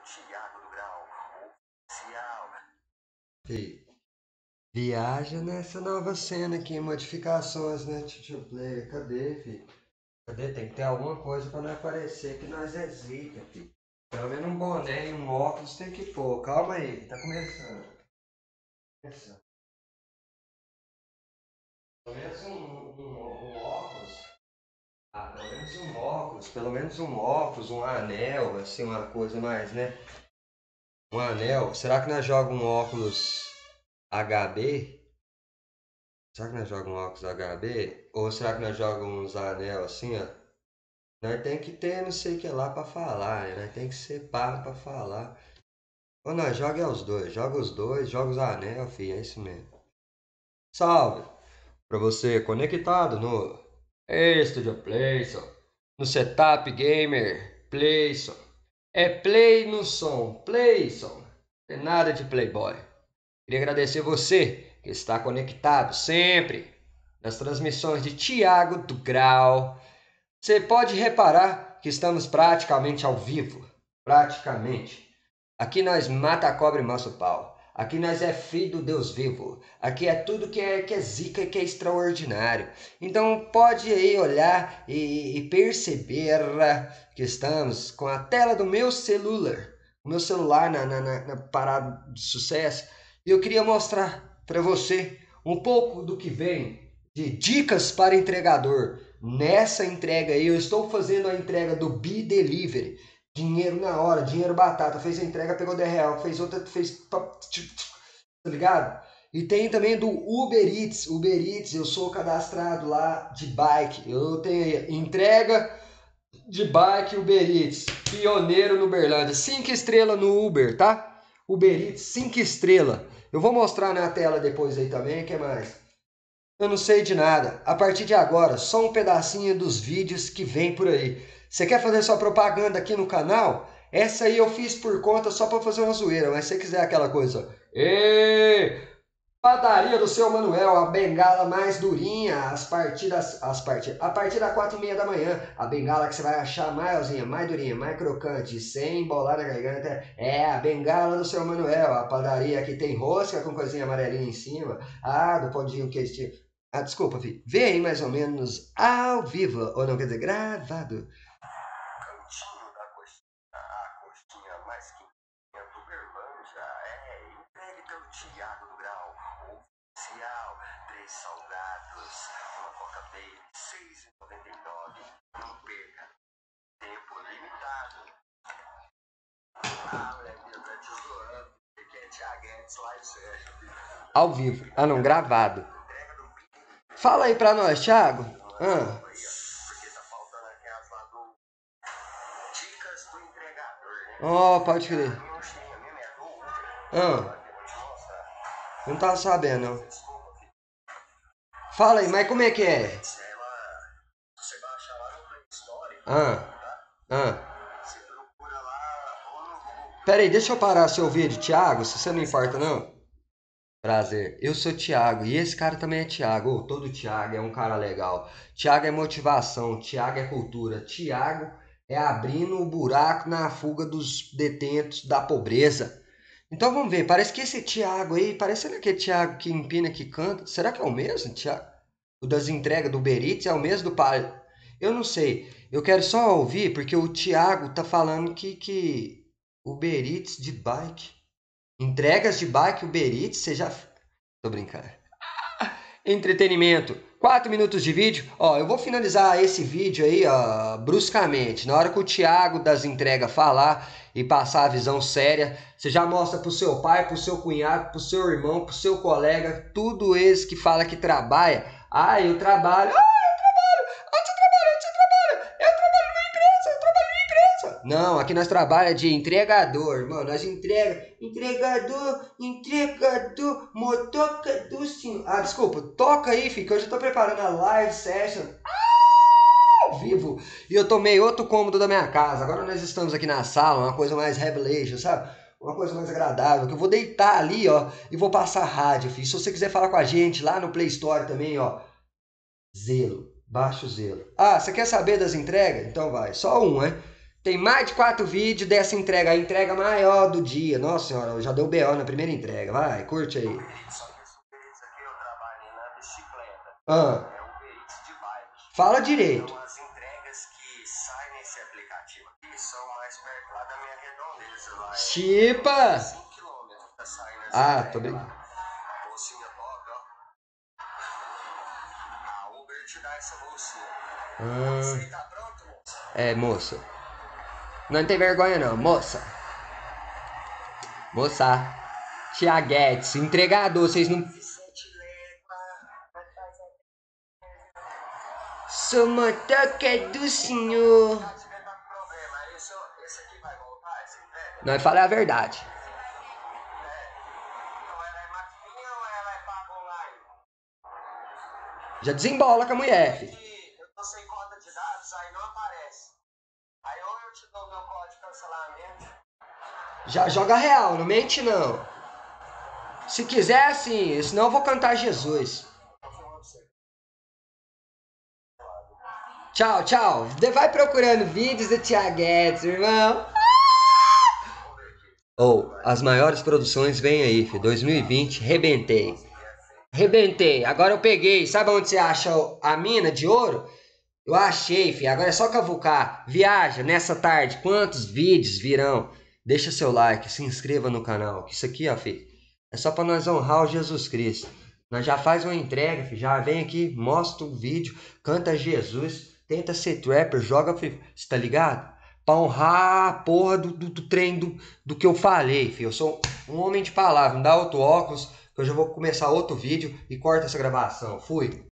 Fih, viaja nessa nova cena aqui, modificações, né, Tio Player? Cadê, filho? Cadê? Tem que ter alguma coisa pra não aparecer que nós é zica, filho. Pelo menos um boné e um óculos tem que pôr. Calma aí, tá começando. Começando. Pelo menos um óculos. Ah, pelo menos um óculos. Pelo menos um óculos, um anel, assim, uma coisa mais, né? Um anel. Será que nós jogamos um óculos HB? Será que nós jogamos um óculos HB? Ou será que nós jogamos uns anel assim, ó? Nós tem que ter não sei o que lá pra falar, né? Nós tem que ser pá pra falar. Ou nós joga é os dois. Joga os anel, filho. É isso mesmo. Salve! Pra você conectado no Studio Playson, no Setup Gamer Playson. É play no som, Playson. Não tem nada de Playboy. Queria agradecer você que está conectado sempre nas transmissões de Thiago do Grau. Você pode reparar que estamos praticamente ao vivo. Praticamente. Aqui nós mata a cobra e massa o pau. Aqui nós é filho do Deus vivo. Aqui é tudo que é zica e que é extraordinário. Então pode aí olhar e perceber que estamos com a tela do meu celular. O meu celular na parada de sucesso. E eu queria mostrar para você um pouco do que vem de dicas para entregador. Nessa entrega aí, eu estou fazendo a entrega do B-Delivery. Dinheiro na hora, dinheiro batata. Fez a entrega, pegou 10 reais. Fez outra, fez... Tá ligado? E tem também do Uber Eats. Uber Eats, eu sou cadastrado lá de bike. Eu tenho entrega de bike Uber Eats. Pioneiro no Uberlândia. 5 estrelas no Uber, tá? Uber Eats, 5 estrelas. Eu vou mostrar na tela depois aí também, o que mais? Eu não sei de nada. A partir de agora, só um pedacinho dos vídeos que vem por aí. Você quer fazer sua propaganda aqui no canal? Essa aí eu fiz por conta só para fazer uma zoeira, mas se você quiser aquela coisa... Ê! Padaria do seu Manuel, a bengala mais durinha, a partir das 4h30 da manhã, a bengala que você vai achar maiorzinha, mais durinha, mais crocante, sem embolar na garganta, é a bengala do seu Manuel, a padaria que tem rosca com coisinha amarelinha em cima, do pãozinho que tipo. Desculpa, filho, vê aí mais ou menos ao vivo, ou não quer dizer, gravado. Cantinho da coxinha, a coxinha mais quentinha do Uberlândia, entregue pelo Thiago do Grau. Oficial, 3 salgados, uma Coca Bale, R$6,99. Não perca. Tempo limitado. Moleque, eu tô te zoando. Porque é Thiago Eds Live Session. Ao vivo. Não, gravado. Fala aí pra nós, Thiago. Porque tá faltando aquelas lá do Dicas do Entregador, né? Pode crer. Não tava sabendo, não. Fala aí, mas como é que é? Você baixa lá no Play Store, Você procura lá. Pera aí, deixa eu parar seu vídeo, Thiago, se você não importa, não. Prazer, eu sou Thiago e esse cara também é Thiago. Todo Thiago é um cara legal. Thiago é motivação, Thiago é cultura. Thiago é abrindo o buraco na fuga dos detentos da pobreza. Então vamos ver, parece que esse Thiago aí, parece aquele Thiago que empina, que canta. Será que é o mesmo, Thiago? O das entregas do Uber Eats é o mesmo do pai? Eu não sei. Eu quero só ouvir porque o Thiago tá falando que Uber Eats de bike. Entregas de bike Uber Eats, você já... Tô brincando. Entretenimento. 4 minutos de vídeo. Eu vou finalizar esse vídeo aí, bruscamente. Na hora que o Thiago das entregas falar e passar a visão séria, você já mostra pro seu pai, pro seu cunhado, pro seu irmão, pro seu colega, tudo esse que fala que trabalha. Eu trabalho. Onde você trabalha? Onde você trabalha? Eu trabalho numa empresa, eu trabalho numa empresa. Não, aqui nós trabalhamos de entregador, mano. Nós entregador, motoca do senhor. Desculpa, toca aí, filho, que eu já tô preparando a live session ao vivo. E eu tomei outro cômodo da minha casa. Agora nós estamos aqui na sala, uma coisa mais revelation, sabe? Uma coisa mais agradável, que eu vou deitar ali, e vou passar rádio, filho. Se você quiser falar com a gente lá no Play Store também, Zelo. Baixo zelo. Você quer saber das entregas? Então vai. Só um, né? Tem mais de 4 vídeos dessa entrega, a entrega maior do dia. Nossa senhora, já deu BO na primeira entrega. Vai, curte aí. Só que esse Uber Eats aqui eu trabalho na bicicleta. Ah, É Uber Eats de bike. fala direito. Então as entregas que saem nesse aplicativo aqui são mais perto lá da minha redondeza. Lá Chipa! 5 km tá saindo essa Ah, entrega tô brincando. lá. Bolsinha top, ó. A Uber te dá essa bolsinha. Isso aí tá pronto, moça? É, moça. Não tem vergonha não, moça. Moça. Tia Guedes, entregador, vocês não... Sou motoca do senhor. Esse aqui vai voltar, essa entrega? Nós fala a verdade. Então ela é maquininha ou ela é paga online? Já desembola com a mulher, filho. Eu tô sem conta de dados, aí não aparece. Aí ou eu te dou meu código de cancelamento. Já joga real, não mente não. Se quiser, assim, senão eu vou cantar Jesus. Tchau, tchau. Vai procurando vídeos do Tia Guedes, irmão. As maiores produções vêm aí, filho. 2020, rebentei. Rebentei. Agora eu peguei. Sabe onde você acha a mina de ouro? Eu achei, filho. Agora é só cavucar. Viaja nessa tarde. Quantos vídeos virão? Deixa seu like, se inscreva no canal. Que isso aqui, ó, filho, é só pra nós honrar o Jesus Cristo. Nós já faz uma entrega, filho. Já vem aqui, mostra o vídeo, canta Jesus, tenta ser trapper, joga, filho. Você tá ligado? Pra honrar a porra do trem do que eu falei, filho. Eu sou um homem de palavra. Me dá outro óculos, que eu já vou começar outro vídeo e corta essa gravação. Fui.